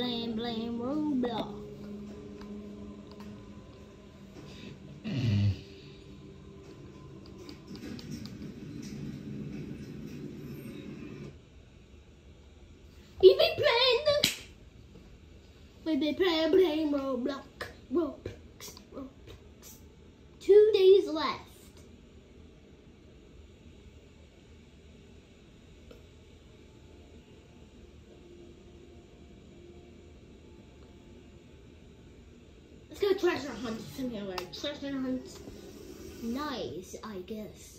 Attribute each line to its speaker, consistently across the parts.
Speaker 1: playing Roblox. We be playing Roblox. 2 days left. Let's go treasure hunt simulator. Treasure hunt, nice, I guess.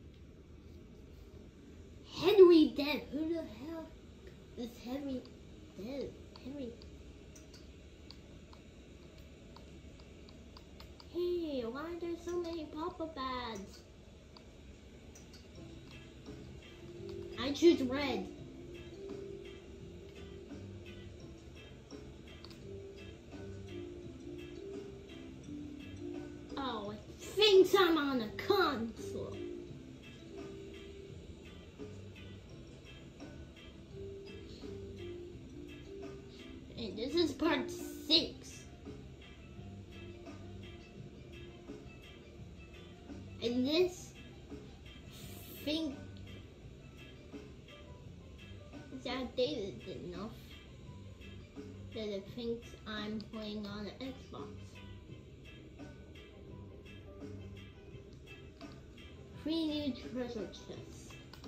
Speaker 1: Henry dead. Who the hell is Henry dead? Henry. Hey, why are there so many pop-up ads? I choose red. Oh, it thinks I'm on a console. And this is part 6. And this thing is outdated enough that it thinks I'm playing on an Xbox. 3 new treasure chests.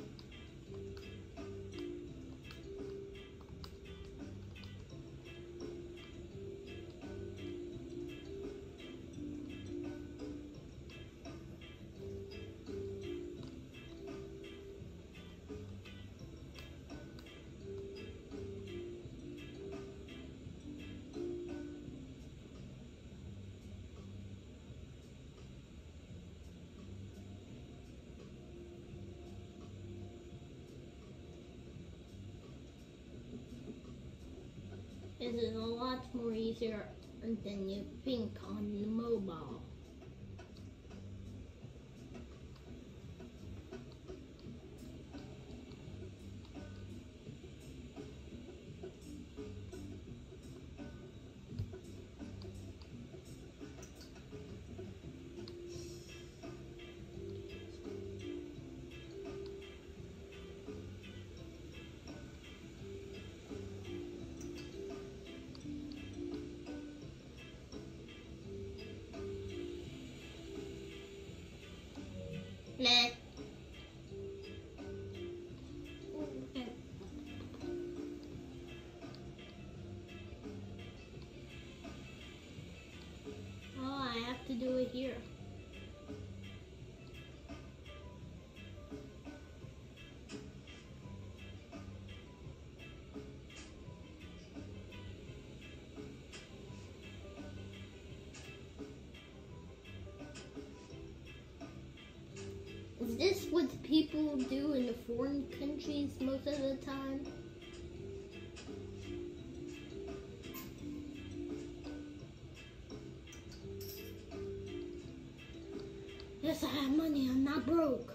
Speaker 1: This is a lot more easier than you think on the mobile. Nah. Oh, I have to do it here. Is this what people do in the foreign countries most of the time? Yes, I have money. I'm not broke.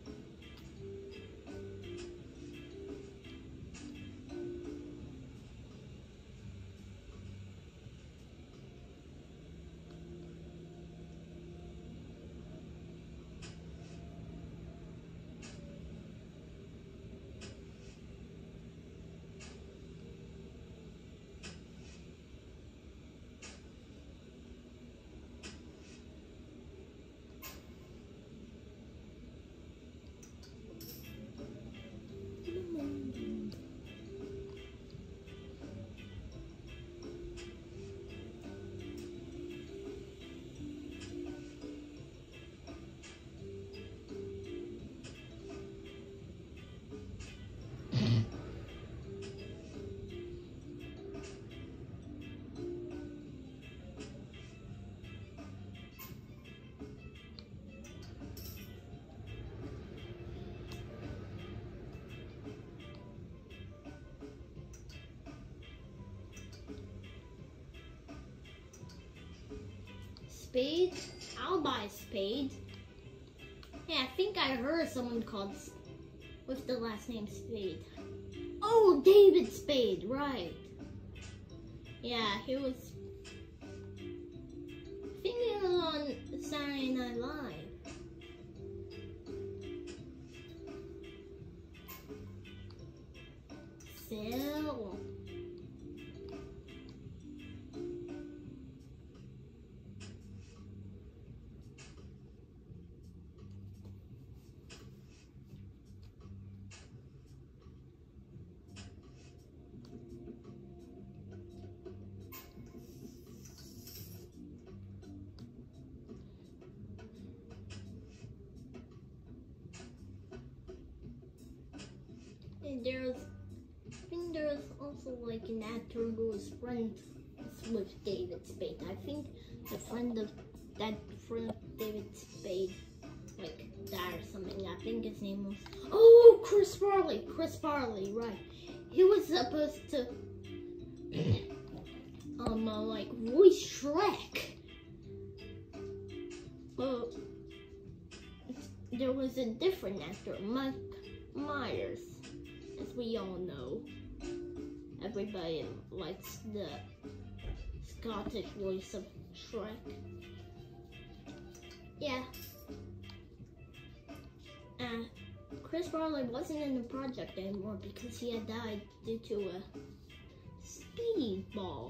Speaker 1: Spade? I'll buy a spade. Yeah, I think I heard someone called with the last name Spade. Oh, David Spade, right. Yeah, he was. I think he was on Saturday Night Live. So. And I think there's also like an actor who was friends with David Spade. I think the friend of David Spade like died or something. I think his name was Chris Farley, right. He was supposed to like voice Shrek. But there was a different actor, Mike Myers. As we all know, everybody likes the Scottish voice of Shrek. Yeah. Chris Farley wasn't in the project anymore because he had died due to a speedball.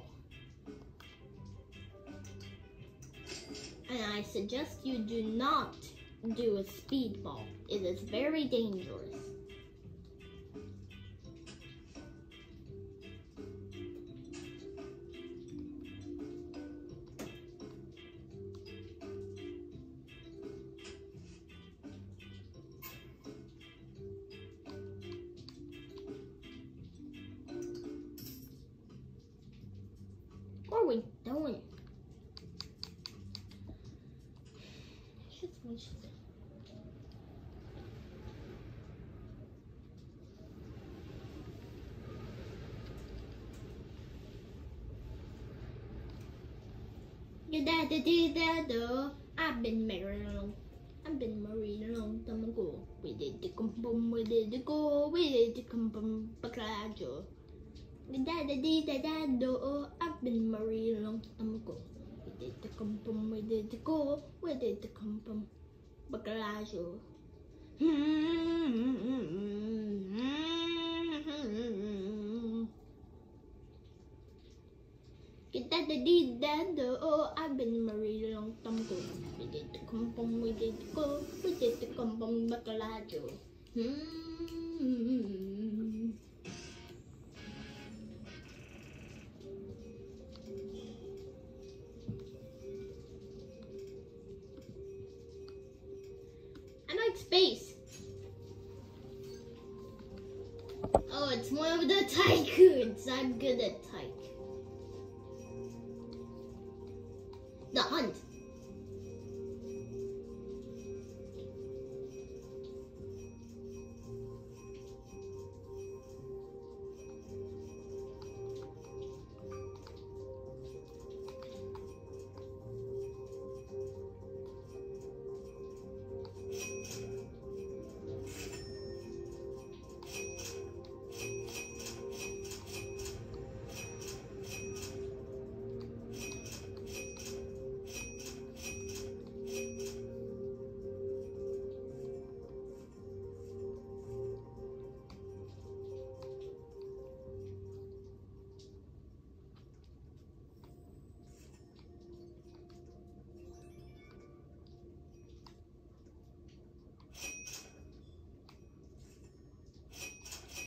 Speaker 1: And I suggest you do not do a speedball. It is very dangerous. What are we doing? I've been married a long time ago. We did the kumpum, we did the go, we did the kumpum, baclajo. I've been married a long time ago. We did the kumpum, we did the go, we did the kumpum, baclajo. I've been married a long time ago. We did the kumpum, we did the go, we did the kumpum, baclajo. I like space. Oh, it's one of the tycoons. I'm good at tycoon. The Hunt.